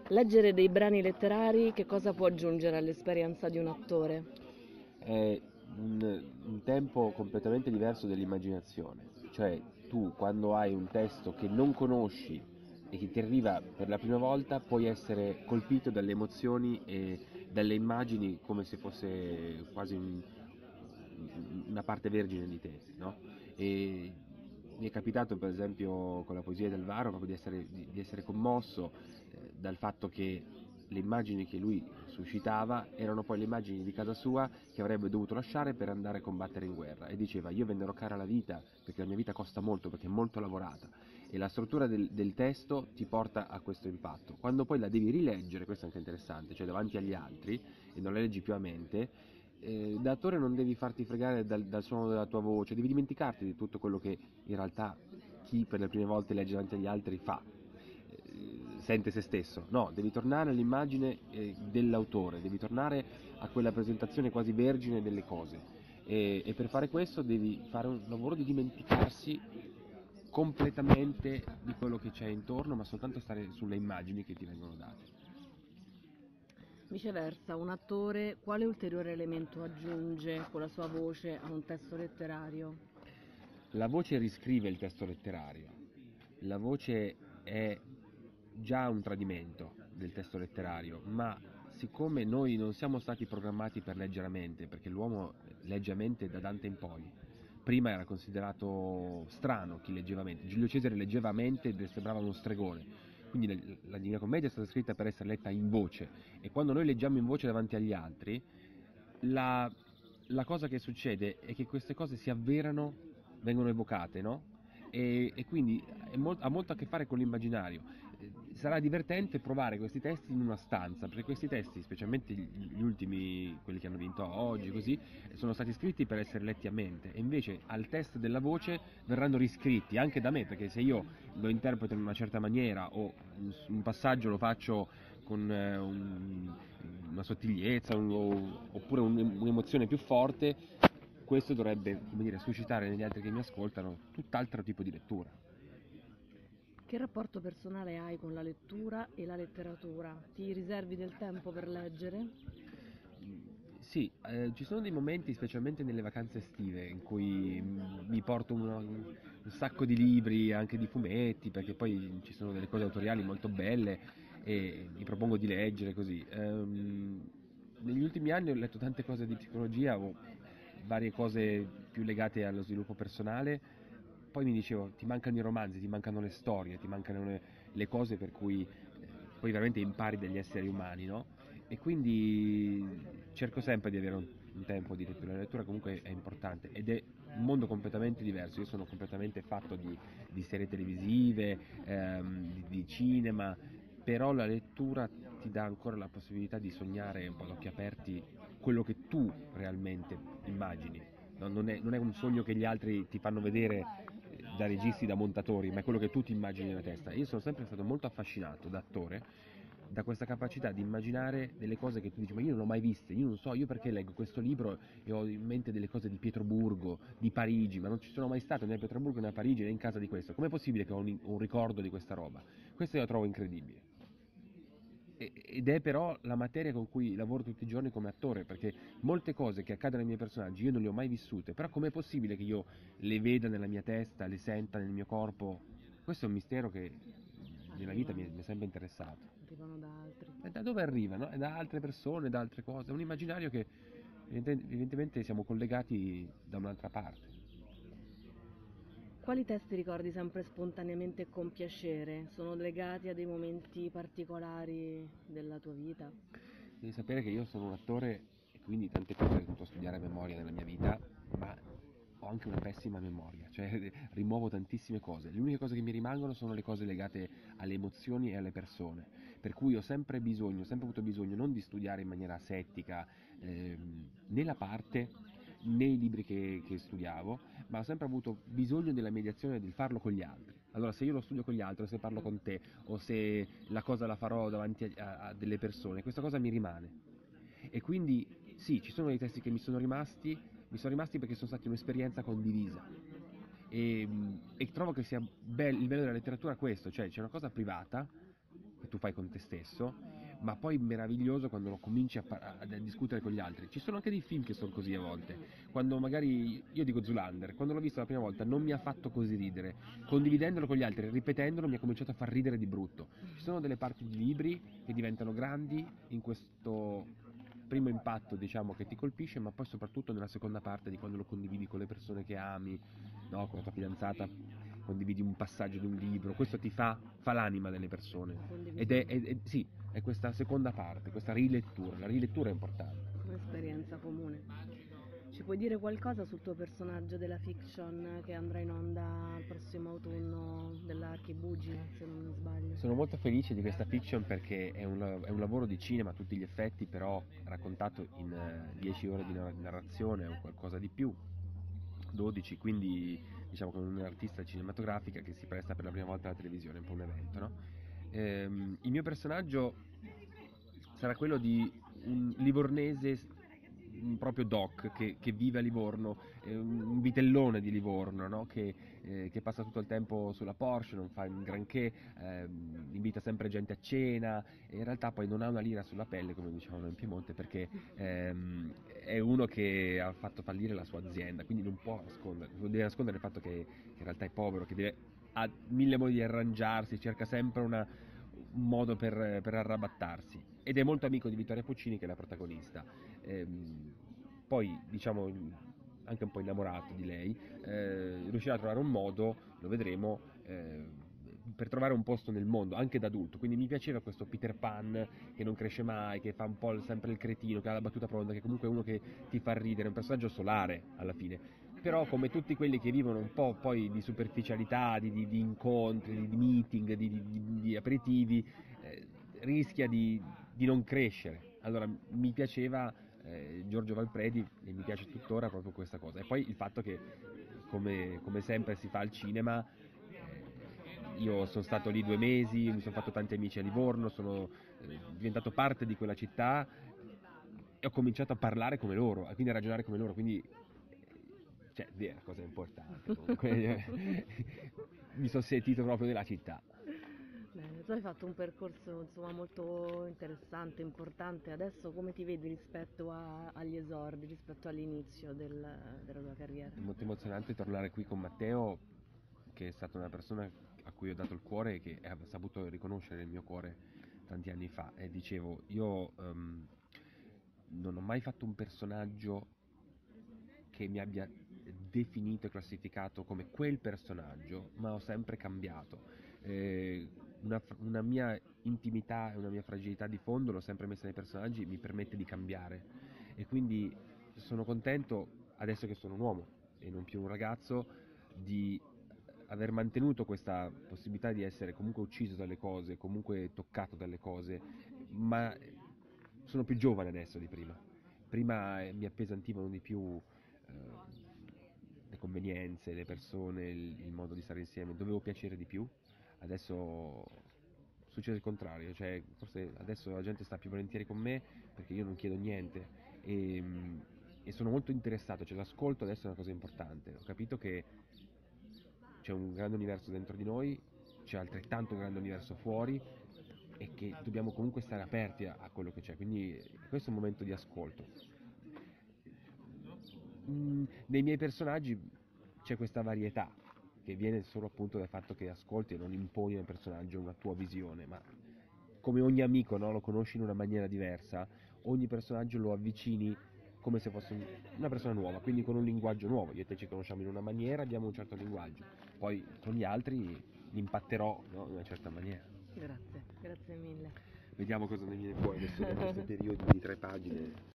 Leggere dei brani letterari che cosa può aggiungere all'esperienza di un attore? È un tempo completamente diverso dell'immaginazione, cioè tu quando hai un testo che non conosci e che ti arriva per la prima volta puoi essere colpito dalle emozioni e dalle immagini come se fosse quasi una parte vergine di te, no? E mi è capitato per esempio con la poesia del Varo proprio di essere commosso dal fatto che le immagini che lui suscitava erano poi le immagini di casa sua che avrebbe dovuto lasciare per andare a combattere in guerra e diceva io venderò cara la vita perché la mia vita costa molto perché è molto lavorata e la struttura del testo ti porta a questo impatto. Quando poi la devi rileggere, questo è anche interessante, cioè davanti agli altri e non la leggi più a mente, da attore non devi farti fregare dal suono della tua voce, devi dimenticarti di tutto quello che in realtà chi per le prime volte legge davanti agli altri fa, sente se stesso. No, devi tornare all'immagine dell'autore, devi tornare a quella presentazione quasi vergine delle cose. E per fare questo devi fare un lavoro di dimenticarsi completamente di quello che c'è intorno, ma soltanto stare sulle immagini che ti vengono date. Viceversa, un attore quale ulteriore elemento aggiunge con la sua voce a un testo letterario? La voce riscrive il testo letterario, la voce è già un tradimento del testo letterario, ma siccome noi non siamo stati programmati per leggere a mente, perché l'uomo legge a mente da Dante in poi, prima era considerato strano chi leggeva a mente, Giulio Cesare leggeva a mente e sembrava uno stregone, quindi la Divina Commedia è stata scritta per essere letta in voce e quando noi leggiamo in voce davanti agli altri, la, la cosa che succede è che queste cose si avverano, vengono evocate, no? E quindi ha molto a che fare con l'immaginario. Sarà divertente provare questi testi in una stanza, perché questi testi, specialmente gli ultimi, quelli che hanno vinto oggi, così, sono stati scritti per essere letti a mente, e invece al test della voce verranno riscritti anche da me, perché se io lo interpreto in una certa maniera o un passaggio lo faccio con una sottigliezza oppure un'emozione più forte, questo dovrebbe, come dire, suscitare negli altri che mi ascoltano tutt'altro tipo di lettura. Che rapporto personale hai con la lettura e la letteratura? Ti riservi del tempo per leggere? Sì, ci sono dei momenti, specialmente nelle vacanze estive, in cui mi porto un sacco di libri, anche di fumetti, perché poi ci sono delle cose autoriali molto belle e mi propongo di leggere così. Negli ultimi anni ho letto tante cose di psicologia o varie cose più legate allo sviluppo personale, poi mi dicevo, ti mancano i romanzi, ti mancano le storie, ti mancano le cose per cui poi veramente impari degli esseri umani, no? E quindi cerco sempre di avere un tempo di lettura. La lettura comunque è importante ed è un mondo completamente diverso. Io sono completamente fatto di serie televisive, di cinema, però la lettura ti dà ancora la possibilità di sognare un po' ad occhi aperti quello che tu realmente immagini. Non è un sogno che gli altri ti fanno vedere da registi, da montatori, ma è quello che tu ti immagini nella testa. Io sono sempre stato molto affascinato da attore da questa capacità di immaginare delle cose che tu dici ma io non ho mai viste, io non so, io perché leggo questo libro e ho in mente delle cose di Pietroburgo, di Parigi, ma non ci sono mai stato né a Pietroburgo né a Parigi né in casa di questo, com'è possibile che ho un ricordo di questa roba? Questo io lo trovo incredibile. Ed è però la materia con cui lavoro tutti i giorni come attore, perché molte cose che accadono ai miei personaggi io non le ho mai vissute, però com'è possibile che io le veda nella mia testa, le senta nel mio corpo? Questo è un mistero che nella vita mi è sempre interessato. Arrivano da altri. E da dove arriva? No? È da altre persone, da altre cose, è un immaginario che evidentemente siamo collegati da un'altra parte. Quali testi ricordi sempre spontaneamente e con piacere? Sono legati a dei momenti particolari della tua vita? Devi sapere che io sono un attore e quindi tante cose ho dovuto studiare a memoria nella mia vita, ma ho anche una pessima memoria, cioè rimuovo tantissime cose. Le uniche cose che mi rimangono sono le cose legate alle emozioni e alle persone, per cui ho sempre bisogno, ho sempre avuto bisogno non di studiare in maniera asettica né la parte né i libri che studiavo, ma ho sempre avuto bisogno della mediazione di farlo con gli altri. Allora se io lo studio con gli altri, o se parlo con te, o se la cosa la farò davanti a delle persone, questa cosa mi rimane. E quindi sì, ci sono dei testi che mi sono rimasti perché sono stati un'esperienza condivisa. E trovo che sia il bello della letteratura questo, cioè c'è una cosa privata che tu fai con te stesso, ma poi meraviglioso quando lo cominci a discutere con gli altri. Ci sono anche dei film che sono così a volte, quando magari, io dico Zoolander, quando l'ho visto la prima volta non mi ha fatto così ridere, condividendolo con gli altri, ripetendolo mi ha cominciato a far ridere di brutto. Ci sono delle parti di libri che diventano grandi in questo primo impatto, diciamo, che ti colpisce, ma poi soprattutto nella seconda parte, di quando lo condividi con le persone che ami, no? Con la tua fidanzata condividi un passaggio di un libro, questo ti fa l'anima delle persone, ed sì, è questa seconda parte, questa rilettura, la rilettura è importante. Un'esperienza comune. Ci puoi dire qualcosa sul tuo personaggio della fiction che andrà in onda il prossimo autunno dell'Archibugi, se non mi sbaglio? Sono molto felice di questa fiction perché è un lavoro di cinema a tutti gli effetti, però raccontato in 10 ore di narrazione o qualcosa di più, 12, quindi diciamo con un'artista cinematografica che si presta per la prima volta alla televisione, un po' un evento, no? Il mio personaggio sarà quello di un livornese, proprio doc, che vive a Livorno, un vitellone di Livorno, no? Che passa tutto il tempo sulla Porsche, non fa un granché, invita sempre gente a cena, e in realtà poi non ha una lira sulla pelle, come dicevano in Piemonte, perché è uno che ha fatto fallire la sua azienda, quindi non può nascondere, non deve nascondere il fatto che in realtà è povero, che ha mille modi di arrangiarsi, cerca sempre un modo per arrabattarsi, ed è molto amico di Vittoria Puccini, che è la protagonista. Poi, diciamo, anche un po' innamorato di lei, riuscirà a trovare un modo, lo vedremo, per trovare un posto nel mondo, anche da adulto. Quindi mi piaceva questo Peter Pan che non cresce mai, che fa un po' sempre il cretino, che ha la battuta pronta, che comunque è uno che ti fa ridere, un personaggio solare alla fine. Però, come tutti quelli che vivono un po' poi di superficialità, di incontri, di meeting, di aperitivi, rischia di non crescere. Allora mi piaceva Giorgio Valpredi, e mi piace tuttora proprio questa cosa. E poi il fatto che, come sempre si fa al cinema, io sono stato lì 2 mesi, mi sono fatto tanti amici a Livorno, sono diventato parte di quella città e ho cominciato a parlare come loro, quindi a ragionare come loro, quindi cioè, è una cosa importante comunque. Mi sono sentito proprio della città. Bene, tu hai fatto un percorso insomma molto interessante, importante. Adesso come ti vedi rispetto agli esordi, rispetto all'inizio della tua carriera? È molto emozionante tornare qui con Matteo, che è stata una persona a cui ho dato il cuore e che ha saputo riconoscere il mio cuore tanti anni fa. E dicevo, io non ho mai fatto un personaggio che mi abbia definito e classificato come quel personaggio, ma ho sempre cambiato. Una mia intimità e una mia fragilità di fondo l'ho sempre messa nei personaggi, mi permette di cambiare, e quindi sono contento, adesso che sono un uomo e non più un ragazzo, di aver mantenuto questa possibilità di essere comunque ucciso dalle cose, comunque toccato dalle cose, ma sono più giovane adesso di prima. Prima mi appesantivano di più le convenienze, le persone, il modo di stare insieme, dovevo piacere di più. Adesso succede il contrario, cioè forse adesso la gente sta più volentieri con me perché io non chiedo niente, e sono molto interessato, cioè l'ascolto adesso è una cosa importante. Ho capito che c'è un grande universo dentro di noi, c'è altrettanto un grande universo fuori, e che dobbiamo comunque stare aperti a quello che c'è, quindi questo è un momento di ascolto. Nei miei personaggi c'è questa varietà che viene solo appunto dal fatto che ascolti e non imponi al personaggio una tua visione, ma come ogni amico, no? Lo conosci in una maniera diversa, ogni personaggio lo avvicini come se fosse una persona nuova, quindi con un linguaggio nuovo. Io e te ci conosciamo in una maniera, abbiamo un certo linguaggio, poi con gli altri li impatterò, no? In una certa maniera. Grazie, grazie mille. Vediamo cosa ne viene fuori adesso da questo periodo di 3 pagine.